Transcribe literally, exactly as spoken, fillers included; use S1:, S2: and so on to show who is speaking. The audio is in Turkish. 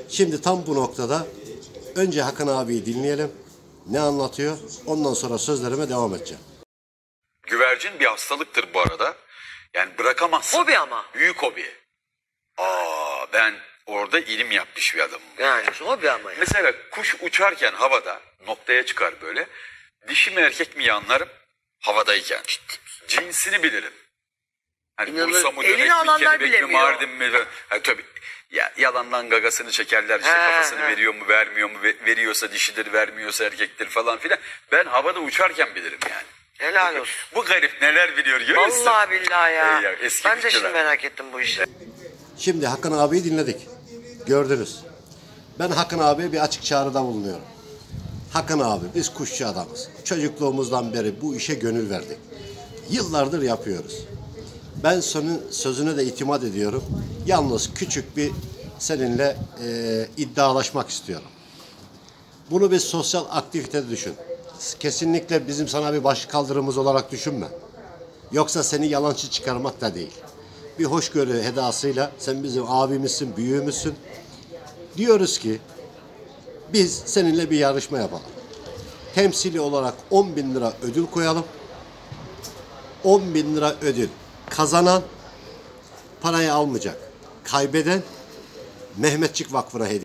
S1: Şimdi tam bu noktada önce Hakan abiyi dinleyelim. Ne anlatıyor? Ondan sonra sözlerime devam edeceğim.
S2: Güvercin bir hastalıktır bu arada. Yani bırakamazsın.
S3: Hobi ama.
S2: Büyük hobi. Aa, ben orada ilim yapmış bir adamım.
S3: Yani hobi ama ya.
S2: Mesela kuş uçarken havada noktaya çıkar böyle. Dişi mi erkek mi anlarım havadayken. Cinsini bilirim. Hani
S3: İnanılır.
S2: Bursa mı
S3: Elini
S2: dönek mi,
S3: alanlar
S2: kelebek mi,
S3: bilemiyor.
S2: Mardin mi? Ha, tabii. Ya, yalandan gagasını çekerler işte,
S3: He,
S2: kafasını
S3: he.
S2: veriyor mu vermiyor mu, Ve- veriyorsa dişidir, vermiyorsa erkektir falan filan. Ben havada uçarken bilirim yani.
S3: Helal olsun.
S2: Bu garip neler biliyor görüyor musun?
S3: Vallahi billahi ya.
S2: Ey ya, eski
S3: Ben de
S2: fikirler.
S3: şimdi merak ettim bu işi.
S1: Şimdi Hakan abiyi dinledik. Gördünüz. Ben Hakan abiye bir açık çağrıda bulunuyorum. Hakan abi, biz kuşçu adamız. Çocukluğumuzdan beri bu işe gönül verdik. Yıllardır yapıyoruz. Ben senin sözüne de itimat ediyorum. Yalnız küçük bir seninle e, iddialaşmak istiyorum. Bunu bir sosyal aktivite düşün. Kesinlikle bizim sana bir baş kaldırımız olarak düşünme. Yoksa seni yalancı çıkarmak da değil. Bir hoşgörü edasıyla sen bizim abimizsin, büyüğümüzsün. Diyoruz ki biz seninle bir yarışma yapalım. Temsili olarak on bin lira ödül koyalım. on bin lira ödül. Kazanan parayı almayacak. Kaybeden Mehmetçik Vakfı'na hediye.